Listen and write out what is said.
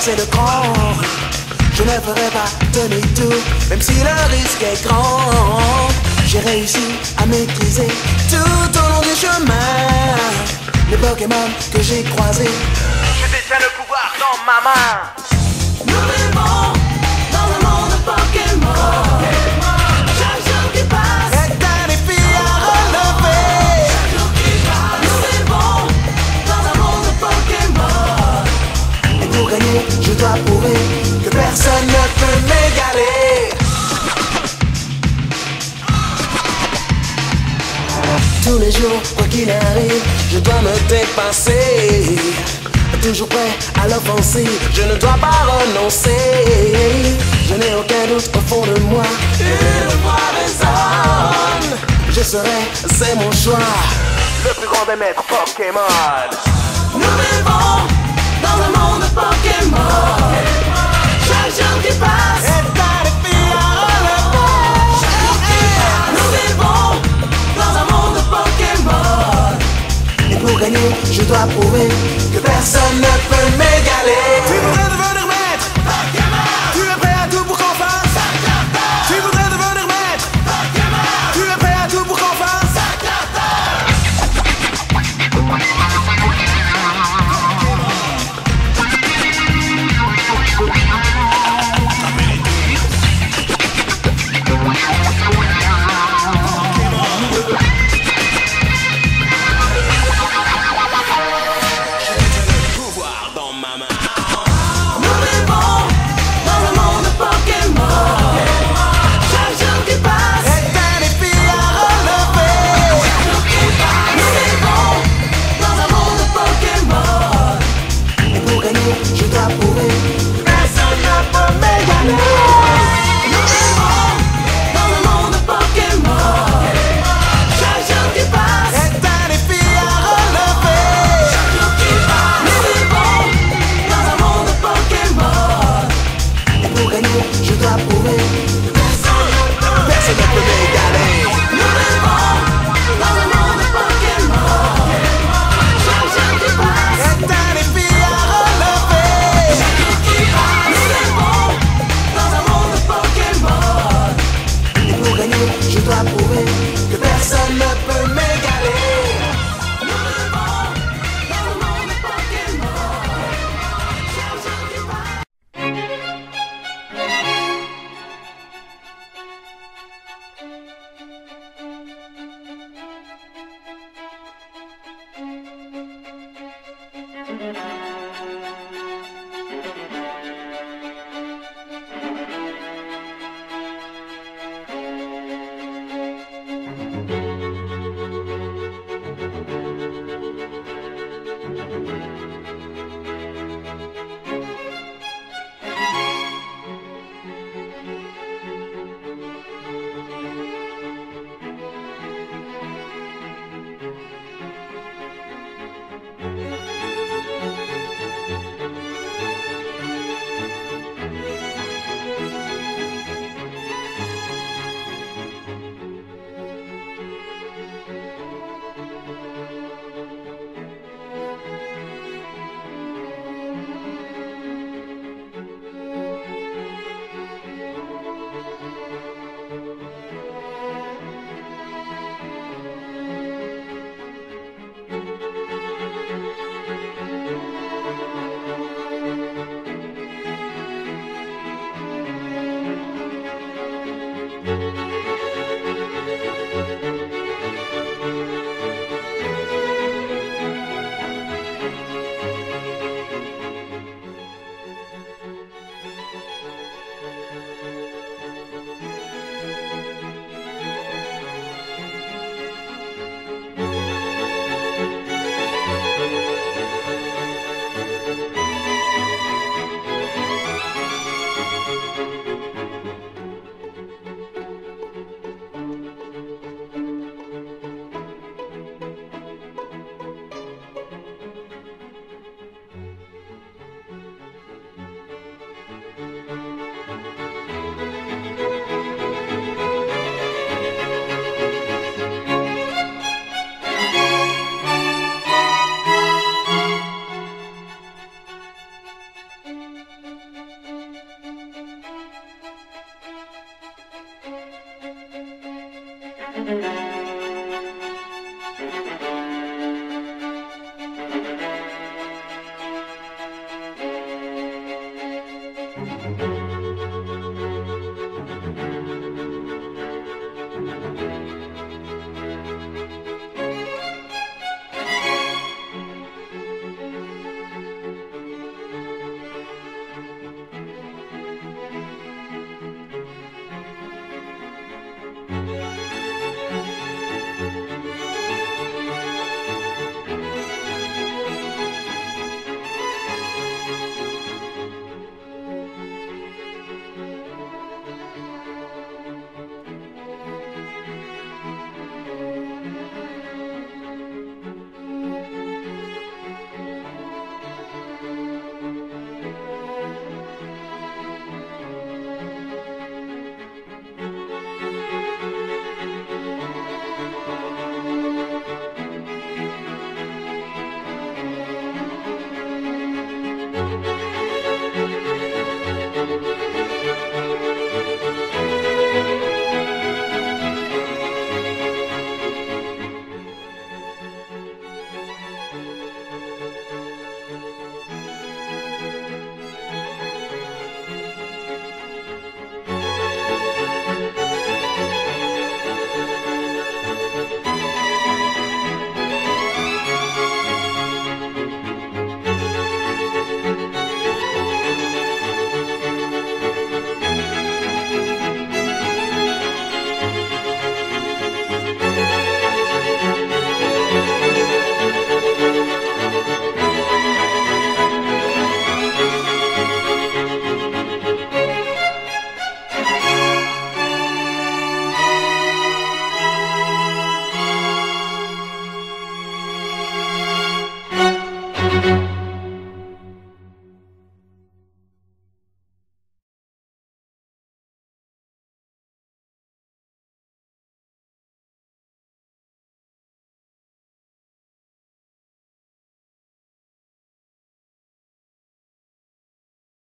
forcer le cran. Je ne ferai pas demi-tour, même si le risque est grand. J'ai réussi à maîtriser tout au long du chemin les Pokémon que j'ai croisés. Je détiens le pouvoir dans ma main. Nous vivons dans un monde Pokémon. Chaque jour qui passe est un défi à relever. Nous vivons dans un monde Pokémon. Et pour gagner, je dois prouver que personne ne peut m'égaler. Tous les jours, quoi qu'il arrive, je dois me dépasser. Toujours prêt à l'offensive, je ne dois pas renoncer. Je n'ai aucun doute au fond de moi, une voix résonne. Je serai, c'est mon choix, Le plus grand des maîtres Pokémon. nous vivons dans un monde Pokémon. Chaque jour qui passe est un défi à relever. Nous vivons dans un monde Pokémon. Et pour gagner, je dois prouver que personne ne peut m'égaler. Tu voudrais devenir maître Pokémon. Tu es prêt à tout pour qu'on fasse Tu voudrais devenir maître Pokémon. Tu es prêt à tout pour qu'on fasse